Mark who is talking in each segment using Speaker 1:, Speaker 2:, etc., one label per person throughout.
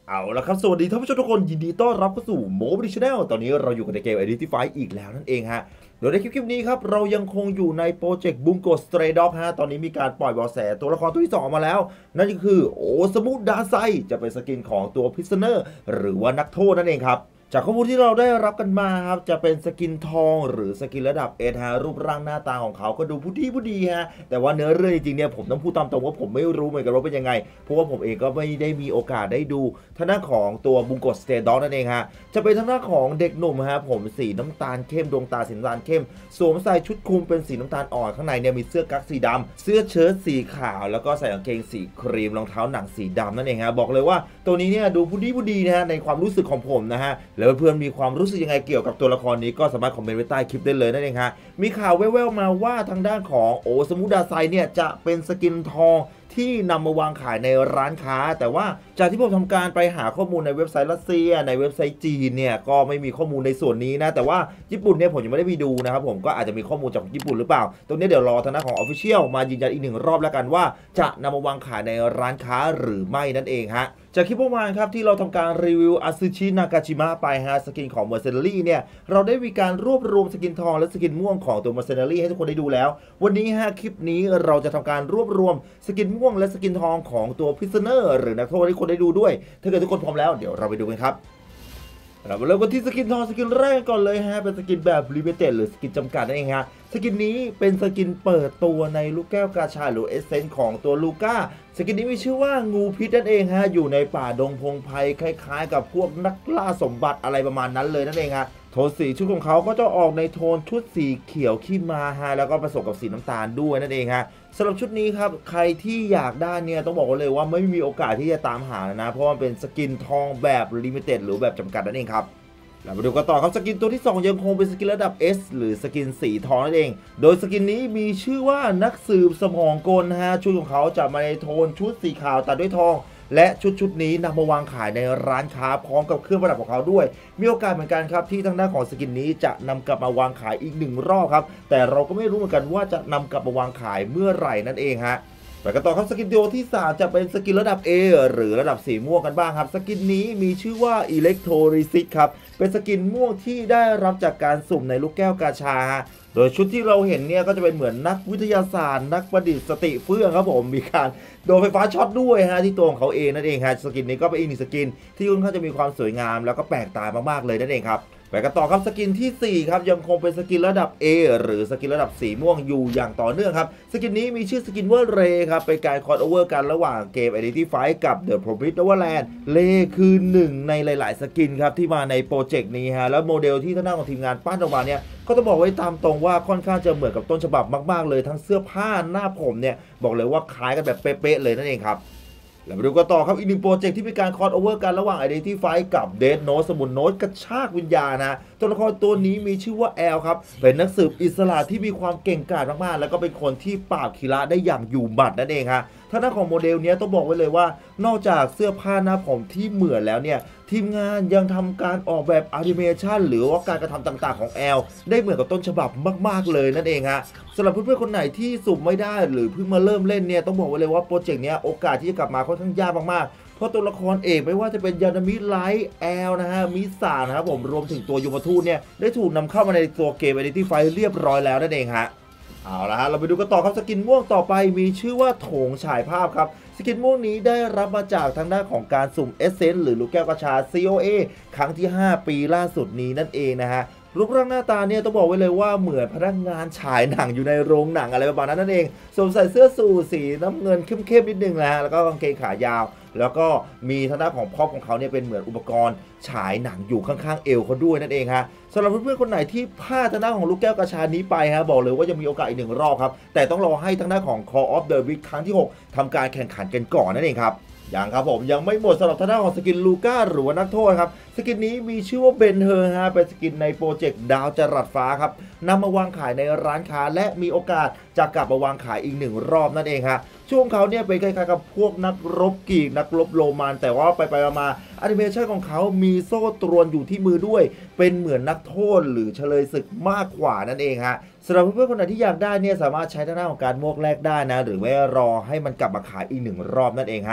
Speaker 1: เอาละครับสวัสดีท่านผู้ชมทุกคนยินดีต้อนรับเข้าสู่โมบิลิชแนลตอนนี้เราอยู่กันในเกม Identify อีกแล้วนั่นเองฮะโดยในคลิปนี้ครับเรายังคงอยู่ในโปรเจกต์บุงโกสเตรดอฟฮะตอนนี้มีการปล่อยเบาะแสตัวละครตัวที่2มาแล้วนั่นก็คือโอซามุดาไซจะเป็นสกินของตัวพิซเนอร์หรือว่านักโทษนั่นเองครับจากข้อมูลที่เราได้รับกันมาครับจะเป็นสกินทองหรือสกินระดับเอฮะรูปร่างหน้าตาของเขาก็ดูผู้ดีฮะแต่ว่าเนื้อเรื่องจริงๆเนี่ยผมต้องพูดตามตรงว่าผมไม่รู้เหมือนกันว่าเป็นยังไงเพราะว่าผมเองก็ไม่ได้มีโอกาสได้ดูทางด้านของตัวบุงโกสเตดอนนั่นเองฮะจะเป็นทางด้านของเด็กหนุ่มฮะผมสีน้ำตาลเข้มดวงตาสีน้ำตาลเข้มสวมใส่ชุดคลุมเป็นสีน้ำตาลอ่อนข้างในเนี่ยมีเสื้อกั๊กสีดำเสื้อเชิ้ตสีขาวแล้วก็ใส่กางเกงสีครีมรองเท้าหนังสีดำนั่นเองฮะบอกเลยว่าตัวนี้เนี่ยดูผู้ดีนะฮะในความรู้สึกของผมนะฮะแล้วเพื่อนมีความรู้สึกยังไงเกี่ยวกับตัวละครนี้ก็สามารถคอมเมนต์ไว้ใต้คลิปได้เลยนั่นเองฮะมีข่าวแว่วๆมาว่าทางด้านของโอซามุดาไซเนี่ยจะเป็นสกินทองที่นำมาวางขายในร้านค้าแต่ว่าจากที่ผมทำการไปหาข้อมูลในเว็บไซต์รัสเซียในเว็บไซต์จีนเนี่ยก็ไม่มีข้อมูลในส่วนนี้นะแต่ว่าญี่ปุ่นเนี่ยผมยังไม่ได้ไปดูนะครับผมก็อาจจะมีข้อมูลจากญี่ปุ่นหรือเปล่าตรงนี้เดี๋ยวรอทางด้านของ Official มายืนยันอีก1รอบแล้วกันว่าจะนำมาวางขายในร้านค้าหรือไม่นั่นเองฮะจากคลิปเมื่อวานครับที่เราทำการรีวิวอาซึชินากาจิมะไปฮะสกินของ Mercenary เนี่ยเราได้มีการรวบรวมสกินทองและสกินม่วงของตัว Mercenary ให้ทุกคนได้ดูแล้ววันนี้ฮะคลิปนี้เราจะทำการรวบรวมสกินม่วงและสกินทองของตัว Prisoner หรือนักโทษให้ทุกคนได้ดูด้วยถ้าเกิดทุกคนพร้อมแล้วเดี๋ยวเราไปดูกันครับเรามาเริ่มกันที่สกินทองสกินแรกก่อนเลยฮะเป็นสกินแบบลิมิเต็ดหรือสกินจำกัดนั่นเองฮะสกินนี้เป็นสกินเปิดตัวในลูกแก้วกาชาหรือเอเซนส์ของตัวลูก้าสกินนี้มีชื่อว่างูพิษนั่นเองฮะอยู่ในป่าดงพงไพรคล้ายๆกับพวกนักล่าสมบัติอะไรประมาณนั้นเลยนั่นเองฮะโทนสีชุดของเขาก็จะออกในโทนชุดสีเขียวขี้มาฮะแล้วก็ผสมกับสีน้ำตาลด้วยนั่นเองฮะสำหรับชุดนี้ครับใครที่อยากได้เนี่ยต้องบอกเลยว่าไม่มีโอกาสที่จะตามหานะเพราะว่าเป็นสกินทองแบบลิมิเต็ดหรือแบบจำกัดนั่นเองครับเรามาดูกันต่อครับสกินตัวที่2ยังคงเป็นสกินระดับ S หรือสกินสีทองนั่นเองโดยสกินนี้มีชื่อว่านักสืบสมองกลฮะชุดของเขาจะมาในโทนชุดสีขาวตัดด้วยทองและชุดนี้นำมาวางขายในร้านค้าพร้อมกับเครื่องประดับของเขาด้วยมีโอกาสเหมือนกันครับที่ทางด้านของสกินนี้จะนำกลับมาวางขายอีก1รอบครับแต่เราก็ไม่รู้เหมือนกันว่าจะนำกลับมาวางขายเมื่อไหร่นั่นเองฮะไปกันต่อครับสกินตัวที่3จะเป็นสกินระดับ A หรือระดับสีม่วงกันบ้างครับสกินนี้มีชื่อว่า Electrolysis ครับเป็นสกินม่วงที่ได้รับจากการสุ่มในลูกแก้วกาชาโดยชุดที่เราเห็นเนี่ยก็จะเป็นเหมือนนักวิทยาศาสตร์นักประดิษฐ์สติเฟื่องครับผมมีการโดนไฟฟ้าช็อตด้วยฮะที่ตัวของเขาเองนั่นเองฮะสกินนี้ก็เป็นอีกหนึ่งสกินที่ค่อนข้างจะมีความสวยงามแล้วก็แปลกตามากๆเลยนั่นเองครับไปกันต่อครับสกินที่4ครับยังคงเป็นสกินระดับ A หรือสกินระดับสีม่วงอยู่อย่างต่อเนื่องครับสกินนี้มีชื่อสกินว่าเรครับเป็นการคอร์สโอเวอร์กันระหว่างเกม Identify กับ The Promised Neverland เรคือ1ในหลายๆสกินครับที่มาในโปรเจกต์นี้ฮะแล้วโมเดลที่ทางด้านของทีมงานปั้นออกมาเนี่ยก็ต้องบอกไว้ตามตรงว่าค่อนข้างจะเหมือนกับต้นฉบับมากๆเลยทั้งเสื้อผ้าหน้าผมเนี่ยบอกเลยว่าคล้ายกันแบบเป๊ะๆเลยนั่นเองครับแล้วมาดูกันต่อครับอีกหนึ่งโปรเจกต์ที่มีการคอร์สโอเวอร์กันระหว่าง Identify กับ Death Note สมุนโน้ตกระชากวิญญาณนะตัวละครตัวนี้มีชื่อว่าแอลครับเป็นนักสืบอิสระที่มีความเก่งกาจมากๆแล้วก็เป็นคนที่ปราบคีระได้อย่างอยู่หมัดนั่นเองฮะท่าหน้าของโมเดลนี้ต้องบอกไว้เลยว่านอกจากเสื้อผ้าหน้าผมที่เหมือนแล้วเนี่ยทีมงานยังทำการออกแบบแอนิเมชันหรือว่าการกระทำต่างๆของแอลได้เหมือนกับต้นฉบับมากๆเลยนั่นเองฮะสำหรับเพื่อนๆคนไหนที่สุ่มไม่ได้หรือเพิ่งมาเริ่มเล่นเนี่ยต้องบอกไว้เลยว่าโปรเจกต์นี้โอกาสที่จะกลับมาค่อนข้างยากมากๆเพราะตัวละครเอกไม่ว่าจะเป็นยานามิไลท์แอลนะฮะมิสานะครับผมรวมถึงตัวยมทูตเนี่ยได้ถูกนำเข้ามาในตัวเกม Identify เรียบร้อยแล้วนั่นเองฮะเอาละฮะเราไปดูกันต่อครับสกินม่วงต่อไปมีชื่อว่าโถงฉายภาพครับสกินม่วงนี้ได้รับมาจากทางด้านของการสุ่มเอเซนส์หรือลูกแก้วกระชา COA ครั้งที่5ปีล่าสุดนี้นั่นเองนะฮะรูปร่างหน้าตาเนี่ยต้องบอกไว้เลยว่าเหมือนพนักงานฉายหนังอยู่ในโรงหนังอะไรประมาณนั้นนั่นเองสวมใส่เสื้อสูทสีน้ำเงินเข้มๆนิดนึงนะฮะแล้วก็กางเกงขายาวแล้วก็มีทางด้านของพ็อปของเขาเนี่ยเป็นเหมือนอุปกรณ์ฉายหนังอยู่ข้างๆเอวเขาด้วยนั่นเองฮะสำหรับเพื่อนๆคนไหนที่พลาดทางด้านของลูกแก้วกระชานี้ไปฮะบอกเลยว่ายังมีโอกาสอีก1รอบครับแต่ต้องรอให้ทางด้านของ Call of the Week ครั้งที่6ทำการแข่งขันกันก่อนนั่นเองครับอย่างครับผมยังไม่หมดสำหรับทางด้านของสกินลูก้าหรือว่านักโทษครับสกินนี้มีชื่อว่าเบนเฮอร์ฮะเป็นสกินในโปรเจกต์ดาวจรัสฟ้าครับนำมาวางขายในร้านค้าและมีโอกาสจะกลับมาวางขายอีก1รอบนั่นเองฮะช่วงเขาเนี่ยเป็นคล้ายๆกับพวกนักรบกรีกนักรบโรมันแต่ว่าไปมาแอนิเมชันของเขามีโซ่ตรวนอยู่ที่มือด้วยเป็นเหมือนนักโทษหรือเฉลยศึกมากกว่านั่นเองฮะสำหรับเพื่อนๆคนไหนที่อยากได้เนี่ยสามารถใช้ทางด้านของการโมกแลกได้นะหรือว่ารอให้มันกลับมาขายอีก1รอบนั่นเองฮะ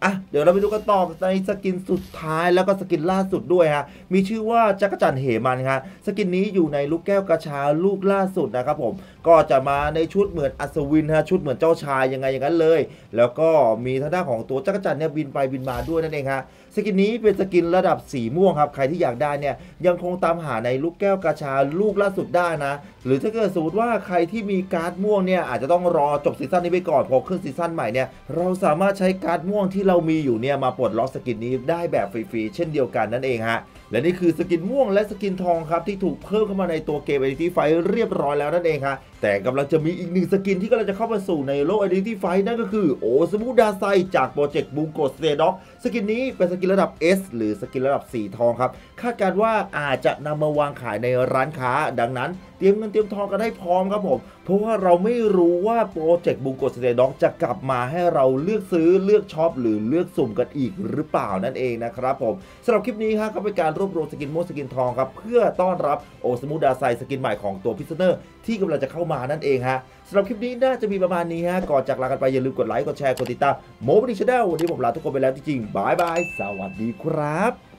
Speaker 1: เดี๋ยวเราไปดูกันต่อในสกินสุดท้ายแล้วก็สกินล่าสุดด้วยฮะมีชื่อว่าจักรจันทร์เหมันครับสกินนี้อยู่ในลูกแก้วกระชาลูกล่าสุดนะครับผมก็จะมาในชุดเหมือนอัศวินฮะชุดเหมือนเจ้าชายยังไงอย่างนั้นเลยแล้วก็มีทางด้านของตัวจักรจันทร์เนี่ยบินไปบินมาด้วยนั่นเองฮะสกินนี้เป็นสกินระดับสีม่วงครับใครที่อยากได้เนี่ยยังคงตามหาในลูกแก้วกระชาลูกล่าสุดได้นะหรือถ้าเกิดสมมติว่าใครที่มีการ์ดม่วงเนี่ยอาจจะต้องรอจบซีซั่นนี้ไปก่อนพอขึ้นซีซั่นใหม่เนี่ยเราสามารถใช้การ์ดม่วงที่เรามีอยู่เนี่ยมาปลดล็อกสกินนี้ได้แบบฟรีๆเช่นเดียวกันนั่นเองฮะและนี่คือสกินม่วงและสกินทองครับที่ถูกเพิ่มเข้ามาในตัวเกม Identity Fight เรียบร้อยแล้วนั่นเองฮะแต่กำลังจะมีอีกหนึ่งสกินที่กำลังจะเข้ามาสู่ในโลก Identity Fight นั่นก็คือโอซามุดาไซจากโปรเจกต์บูโกสเตด็อกสกินนี้เป็นสกินระดับ S หรือสกินระดับสีทองครับคาดการว่าอาจจะนำมาวางขายในร้านค้าดังนั้นเตรียมเงินเตรียมทองกันให้พร้อมครับผมเพราะว่าเราไม่รู้ว่าโปรเจกต์บูโกสเตด็อกจะกลับมาให้เราเลือกซื้อเลือกช็อปหรือเลือกสุ่มกันอีกหรือเปล่านั่นเองนะครับผมสำหรับคลิปนี้ครับก็เป็นการรวบรวมสกินม่วงสกินทองครับเพื่อต้อนรับโอซามุดาไซสกินใหม่ของตัวพิซเนอร์ที่กำลังจะเข้ามานั่นเองฮะสำหรับคลิปนี้น่าจะมีประมาณนี้ฮะก่อนจากลากันไปอย่าลืมกดไลค์กดแชร์กดติดตามโมบิลิชแนลวันนี้ผมลาทุกคนไปแล้วจริงๆบายบายสวัสดีครับ